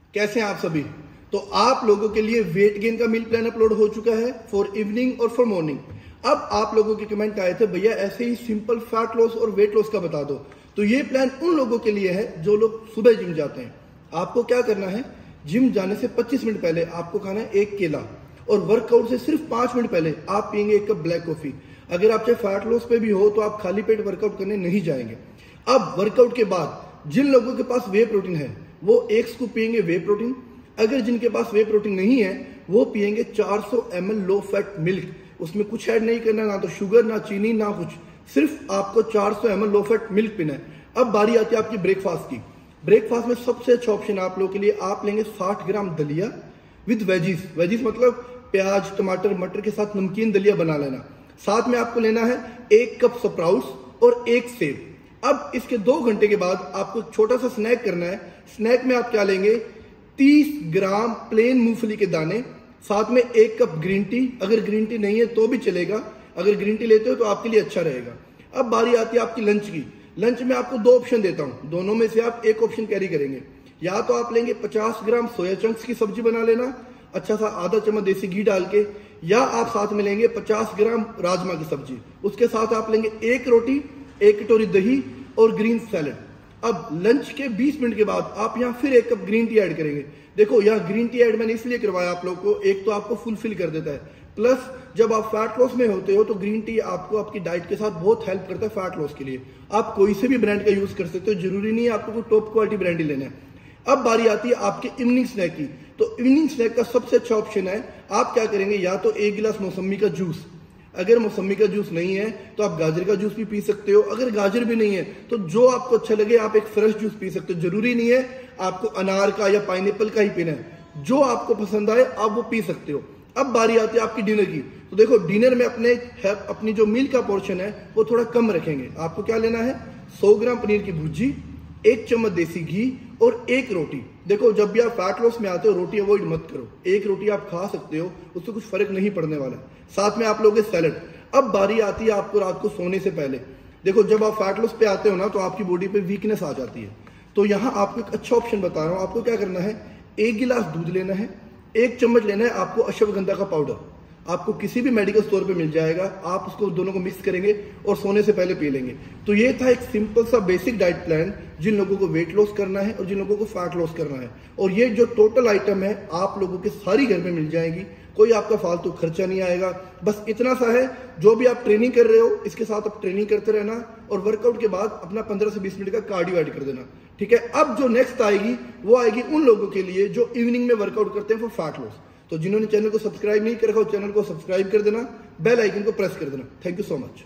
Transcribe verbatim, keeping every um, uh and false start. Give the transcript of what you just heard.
कैसे हैं आप सभी। तो आप लोगों के लिए वेट गेन का मील प्लान अपलोड हो चुका है फॉर इवनिंग और फॉर मॉर्निंग। अब आप लोगों के कमेंट आए थे भैया ऐसे ही सिंपल फैट लॉस और वेट लॉस का बता दो। तो ये प्लान उन लोगों के लिए है जो लोग सुबह जिम जाते हैं। आपको क्या करना है, जिम जाने से पच्चीस मिनट पहले आपको खाना है एक केला, और वर्कआउट से सिर्फ पांच मिनट पहले आप पियेंगे एक कप ब्लैक कॉफी। अगर आप चाहे फैट लॉस पे भी हो तो आप खाली पेट वर्कआउट करने नहीं जाएंगे। अब वर्कआउट के बाद जिन लोगों के पास वे प्रोटीन है वो एक स्कूप पियेंगे वे प्रोटीन। अगर जिनके पास वे प्रोटीन नहीं है वो पियेंगे चार सौ M L low fat milk. उसमें कुछ ऐड नहीं करना, ना तो शुगर ना चीनी ना कुछ, सिर्फ आपको चार सौ M L low fat milk पीना है। अब बारी आती है आपकी ब्रेकफास्ट की। ब्रेकफास्ट में सबसे अच्छा ऑप्शन आप लोगों के लिए, आप लेंगे साठ ग्राम दलिया विद वेजीज। वेजीज मतलब प्याज टमाटर मटर के साथ नमकीन दलिया बना लेना। साथ में आपको लेना है एक कप स्प्राउट्स और एक सेब। अब इसके दो घंटे के बाद आपको छोटा सा स्नैक करना है। स्नैक में आप क्या लेंगे, तीस ग्राम प्लेन मूंगफली के दाने, साथ में एक कप ग्रीन टी। अगर ग्रीन टी नहीं है तो भी चलेगा, अगर ग्रीन टी लेते हो तो आपके लिए अच्छा रहेगा। अब बारी आती है आपकी लंच की। लंच में आपको दो ऑप्शन देता हूं, दोनों में से आप एक ऑप्शन कैरी करेंगे। या तो आप लेंगे पचास ग्राम सोया चंक्स की सब्जी बना लेना, अच्छा सा आधा चम्मच देसी घी डाल के, या आप साथ में लेंगे पचास ग्राम राजमा की सब्जी। उसके साथ आप लेंगे एक रोटी, एक कटोरी दही और ग्रीन सैलेड। अब लंच के बीस मिनट के बाद आप यहाँ फिर एक कप ग्रीन टी ऐड करेंगे। देखो यहाँ ग्रीन टी ऐड मैंने इसलिए करवाया आप लोग को, एक तो आपको फुलफिल कर देता है, प्लस जब आप फैट लॉस में होते हो तो ग्रीन टी आपको आपकी डाइट के साथ बहुत हेल्प करता है फैट लॉस के लिए। आप कोई से भी ब्रांड का यूज कर सकते हो, जरूरी नहीं है आपको कोई टॉप क्वालिटी ब्रांड ही लेना है। अब बारी आती है आपके इवनिंग स्नैक की। तो इवनिंग स्नैक का सबसे अच्छा ऑप्शन है, आप क्या करेंगे, या तो एक गिलास मौसमी का जूस। अगर मौसमी का जूस नहीं है तो आप गाजर का जूस भी पी सकते हो। अगर गाजर भी नहीं है तो जो आपको अच्छा लगे आप एक फ्रेश जूस पी सकते हो। जरूरी नहीं है आपको अनार का या पाइनएप्पल का ही पीना है, जो आपको पसंद आए आप वो पी सकते हो। अब बारी आती है आपकी डिनर की। तो देखो डिनर में अपने अपनी जो मील का पोर्शन है वो थोड़ा कम रखेंगे। आपको क्या लेना है, सौ ग्राम पनीर की भुर्जी, एक चम्मच देसी घी और एक रोटी। देखो जब भी आप फैट लॉस में आते हो रोटी अवॉइड मत करो, एक रोटी आप खा सकते हो, उससे कुछ फर्क नहीं पड़ने वाला। साथ में आप लोगे सैलड। अब बारी आती है आपको रात को सोने से पहले। देखो जब आप फैट लॉस पे आते हो ना तो आपकी बॉडी पे वीकनेस आ जाती है। तो यहाँ आपको एक अच्छा ऑप्शन बता रहा हूँ। आपको क्या करना है, एक गिलास दूध लेना है, एक चम्मच लेना है आपको अश्वगंधा का पाउडर। आपको किसी भी मेडिकल स्टोर पे मिल जाएगा। आप उसको दोनों को मिक्स करेंगे और सोने से पहले पी लेंगे। तो ये था एक सिंपल सा बेसिक डाइट प्लान जिन लोगों को वेट लॉस करना है और जिन लोगों को फैट लॉस करना है। और ये जो टोटल आइटम है आप लोगों के सारी घर में मिल जाएगी, कोई आपका फालतू खर्चा नहीं आएगा। बस इतना सा है, जो भी आप ट्रेनिंग कर रहे हो इसके साथ आप ट्रेनिंग करते रहना और वर्कआउट के बाद अपना पंद्रह से बीस मिनट का कार्डियो ऐड कर देना, ठीक है। अब जो नेक्स्ट आएगी वो आएगी उन लोगों के लिए जो इवनिंग में वर्कआउट करते हैं फॉर फैट लॉस। तो जिन्होंने चैनल को सब्सक्राइब नहीं कर रखा हो चैनल को सब्सक्राइब कर देना, बेल आइकन को प्रेस कर देना। Thank you so much.